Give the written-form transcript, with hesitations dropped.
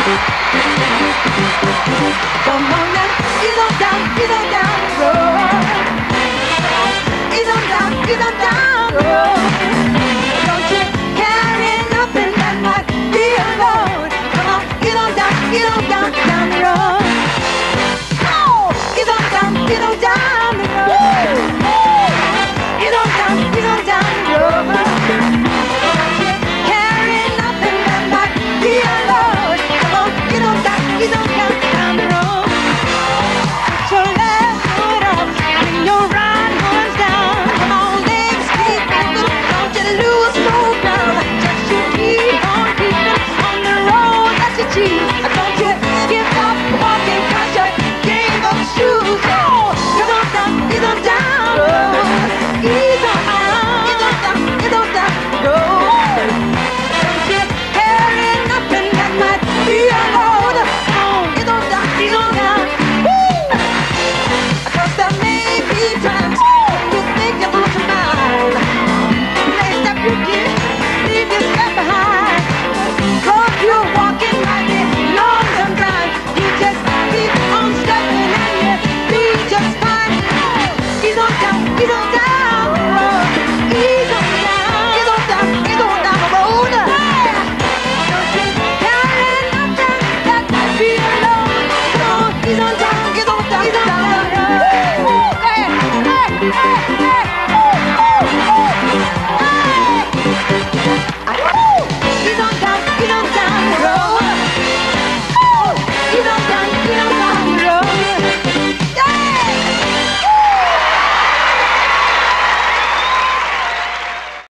Come on now, ease on down the road. Ease on down the road. Don't you carry nothing that might be a load. Come on, ease on down the road. Oh, ease on down the road. Ease on down the road. Don't you carry nothing that might be a load. Come on, ease on down the road. Put your left foot up when your right one's down. Come on, legs keep moving, don't you lose no ground. Just you keep on keeping on the road that you choose. Don't you give up walking 'cause you gave up shoes. Oh, ease on down the road. Ease on down the road. Don't you carry nothing that might be a load. Oh, ease on down. Woo! 'Cause there may be times you think you're on your mind. Next step you get, leave your step behind. 'Cause you're walking like it long sometimes. You just keep on stepping and you be just fine. Ease on down the road. Ease on down the road. Don't you carry nothing that might be alone. Come on, ease on down the road. Hey, hey, hey, hey.